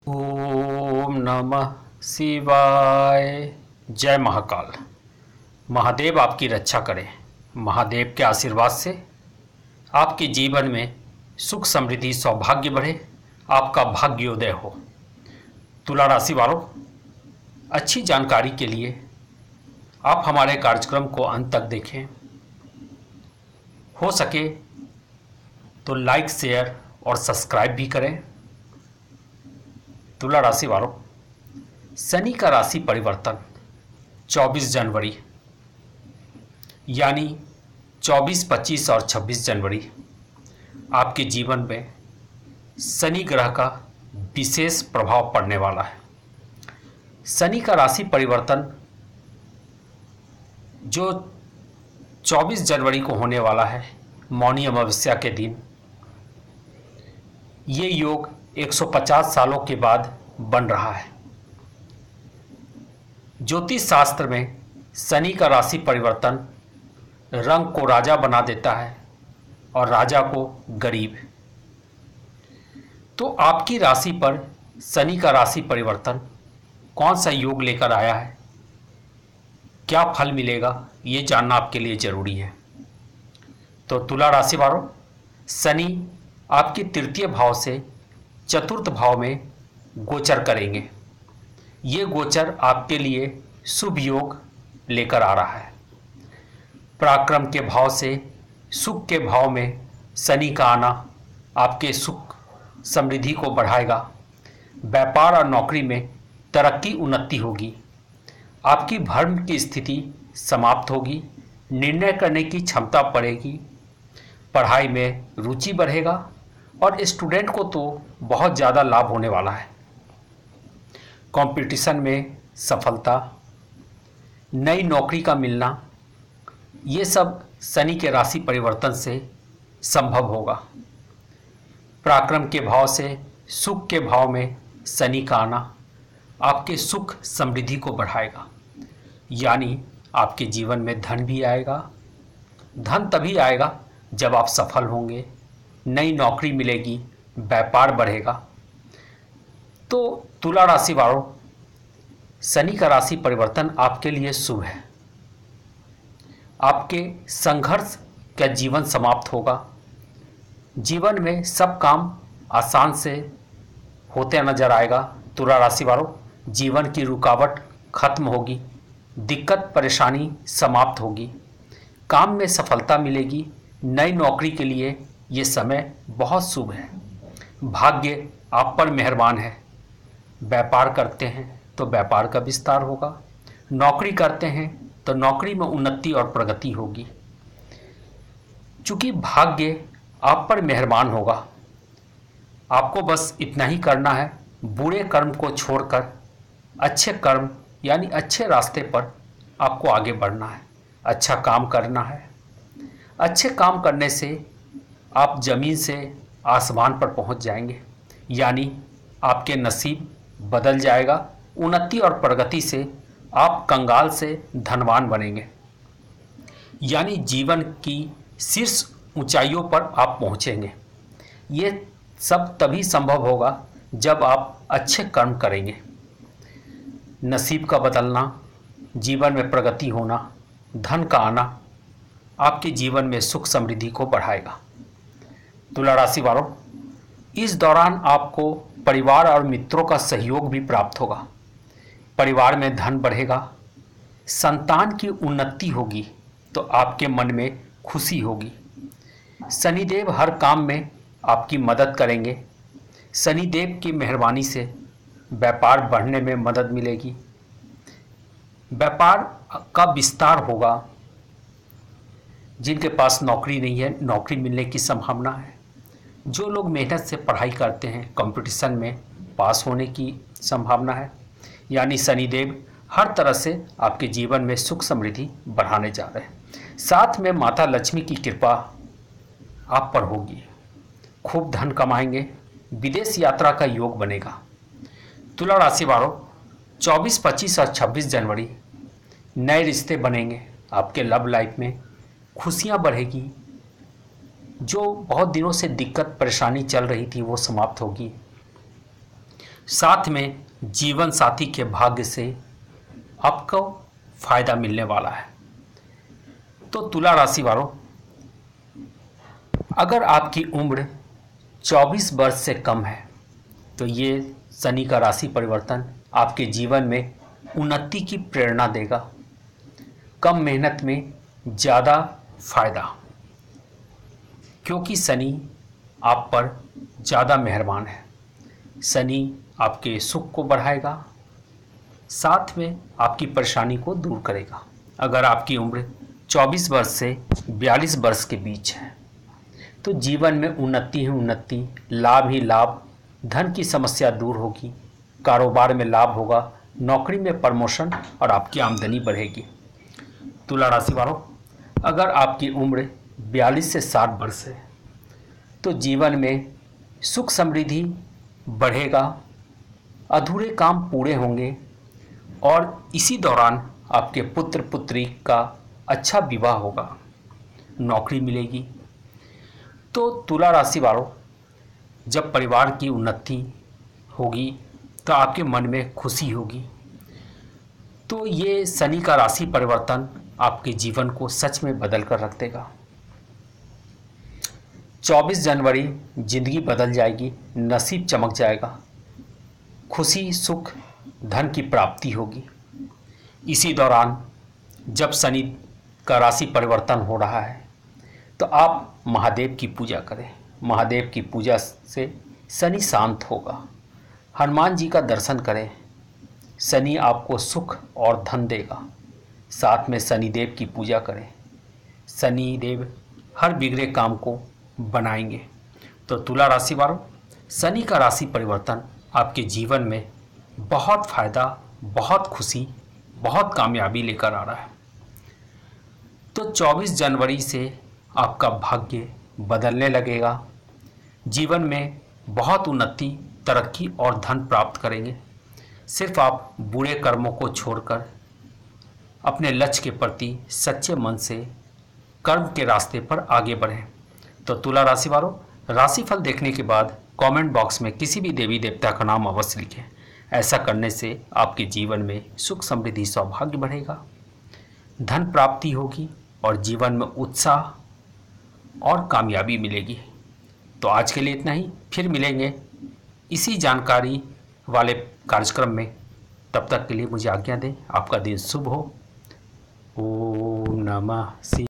ओम नमः शिवाय। जय महाकाल। महादेव आपकी रक्षा करें। महादेव के आशीर्वाद से आपके जीवन में सुख समृद्धि सौभाग्य बढ़े, आपका भाग्योदय हो। तुला राशि वालों, अच्छी जानकारी के लिए आप हमारे कार्यक्रम को अंत तक देखें। हो सके तो लाइक, शेयर और सब्सक्राइब भी करें। तुला राशि वालों, शनि का राशि परिवर्तन 24 जनवरी यानी 24, 25 और 26 जनवरी आपके जीवन में शनि ग्रह का विशेष प्रभाव पड़ने वाला है। शनि का राशि परिवर्तन जो 24 जनवरी को होने वाला है, मौनी अमावस्या के दिन, ये योग 150 सालों के बाद बन रहा है। ज्योतिष शास्त्र में शनि का राशि परिवर्तन रंग को राजा बना देता है और राजा को गरीब। तो आपकी राशि पर शनि का राशि परिवर्तन कौन सा योग लेकर आया है, क्या फल मिलेगा, ये जानना आपके लिए जरूरी है। तो तुला राशि वालों, शनि आपके तृतीय भाव से चतुर्थ भाव में गोचर करेंगे। ये गोचर आपके लिए शुभ योग लेकर आ रहा है। पराक्रम के भाव से सुख के भाव में शनि का आना आपके सुख समृद्धि को बढ़ाएगा। व्यापार और नौकरी में तरक्की उन्नति होगी। आपकी भ्रम की स्थिति समाप्त होगी। निर्णय करने की क्षमता बढ़ेगी। पढ़ाई में रुचि बढ़ेगा और स्टूडेंट को तो बहुत ज़्यादा लाभ होने वाला है। कंपटीशन में सफलता, नई नौकरी का मिलना, ये सब शनि के राशि परिवर्तन से संभव होगा। पराक्रम के भाव से सुख के भाव में शनि का आना आपके सुख समृद्धि को बढ़ाएगा। यानी आपके जीवन में धन भी आएगा। धन तभी आएगा जब आप सफल होंगे, नई नौकरी मिलेगी, व्यापार बढ़ेगा। तो तुला राशि वालों, शनि का राशि परिवर्तन आपके लिए शुभ है। आपके संघर्ष का जीवन समाप्त होगा। जीवन में सब काम आसान से होते नजर आएगा। तुला राशि वालों, जीवन की रुकावट खत्म होगी। दिक्कत परेशानी समाप्त होगी। काम में सफलता मिलेगी। नई नौकरी के लिए ये समय बहुत शुभ है। भाग्य आप पर मेहरबान है। व्यापार करते हैं तो व्यापार का विस्तार होगा। नौकरी करते हैं तो नौकरी में उन्नति और प्रगति होगी। चूंकि भाग्य आप पर मेहरबान होगा, आपको बस इतना ही करना है, बुरे कर्म को छोड़कर अच्छे कर्म यानी अच्छे रास्ते पर आपको आगे बढ़ना है। अच्छा काम करना है। अच्छे काम करने से आप जमीन से आसमान पर पहुंच जाएंगे। यानी आपके नसीब बदल जाएगा। उन्नति और प्रगति से आप कंगाल से धनवान बनेंगे। यानी जीवन की शीर्ष ऊंचाइयों पर आप पहुंचेंगे। ये सब तभी संभव होगा जब आप अच्छे कर्म करेंगे। नसीब का बदलना, जीवन में प्रगति होना, धन का आना आपके जीवन में सुख समृद्धि को बढ़ाएगा। तुला राशि वालों, इस दौरान आपको परिवार और मित्रों का सहयोग भी प्राप्त होगा। परिवार में धन बढ़ेगा। संतान की उन्नति होगी तो आपके मन में खुशी होगी। शनिदेव हर काम में आपकी मदद करेंगे। शनिदेव की मेहरबानी से व्यापार बढ़ने में मदद मिलेगी। व्यापार का विस्तार होगा। जिनके पास नौकरी नहीं है, नौकरी मिलने की संभावना है। जो लोग मेहनत से पढ़ाई करते हैं, कंपटीशन में पास होने की संभावना है। यानी शनिदेव हर तरह से आपके जीवन में सुख समृद्धि बढ़ाने जा रहे हैं। साथ में माता लक्ष्मी की कृपा आप पर होगी। खूब धन कमाएंगे। विदेश यात्रा का योग बनेगा। तुला राशि वालों, 24, 25 और 26 जनवरी नए रिश्ते बनेंगे। आपके लव लाइफ में खुशियां बढ़ेगी। जो बहुत दिनों से दिक्कत परेशानी चल रही थी वो समाप्त होगी। साथ में जीवन साथी के भाग्य से आपको फायदा मिलने वाला है। तो तुला राशि वालों, अगर आपकी उम्र 24 वर्ष से कम है तो ये शनि का राशि परिवर्तन आपके जीवन में उन्नति की प्रेरणा देगा। कम मेहनत में ज़्यादा फायदा, क्योंकि शनि आप पर ज़्यादा मेहरबान है। शनि आपके सुख को बढ़ाएगा, साथ में आपकी परेशानी को दूर करेगा। अगर आपकी उम्र 24 वर्ष से 42 वर्ष के बीच है तो जीवन में उन्नति ही उन्नति, लाभ ही लाभ, धन की समस्या दूर होगी, कारोबार में लाभ होगा, नौकरी में प्रमोशन और आपकी आमदनी बढ़ेगी। तुला राशि वालों, अगर आपकी उम्र 42 से 60 वर्ष है तो जीवन में सुख समृद्धि बढ़ेगा, अधूरे काम पूरे होंगे और इसी दौरान आपके पुत्र पुत्री का अच्छा विवाह होगा, नौकरी मिलेगी। तो तुला राशि वालों, जब परिवार की उन्नति होगी तो आपके मन में खुशी होगी। तो ये शनि का राशि परिवर्तन आपके जीवन को सच में बदल कर रख देगा। 24 जनवरी जिंदगी बदल जाएगी, नसीब चमक जाएगा, खुशी सुख धन की प्राप्ति होगी। इसी दौरान जब शनि का राशि परिवर्तन हो रहा है तो आप महादेव की पूजा करें। महादेव की पूजा से शनि शांत होगा। हनुमान जी का दर्शन करें, शनि आपको सुख और धन देगा। साथ में शनिदेव की पूजा करें, शनिदेव हर बिगड़े काम को बनाएंगे। तो तुला राशि वालों, शनि का राशि परिवर्तन आपके जीवन में बहुत फायदा, बहुत खुशी, बहुत कामयाबी लेकर आ रहा है। तो 24 जनवरी से आपका भाग्य बदलने लगेगा। जीवन में बहुत उन्नति, तरक्की और धन प्राप्त करेंगे। सिर्फ आप बुरे कर्मों को छोड़कर अपने लक्ष्य के प्रति सच्चे मन से कर्म के रास्ते पर आगे बढ़ें। तो तुला राशि वालों, राशिफल देखने के बाद कमेंट बॉक्स में किसी भी देवी देवता का नाम अवश्य लिखें। ऐसा करने से आपके जीवन में सुख समृद्धि सौभाग्य बढ़ेगा, धन प्राप्ति होगी और जीवन में उत्साह और कामयाबी मिलेगी। तो आज के लिए इतना ही, फिर मिलेंगे इसी जानकारी वाले कार्यक्रम में। तब तक के लिए मुझे आज्ञा दें। आपका दिन शुभ हो। ओम नमः शिवाय।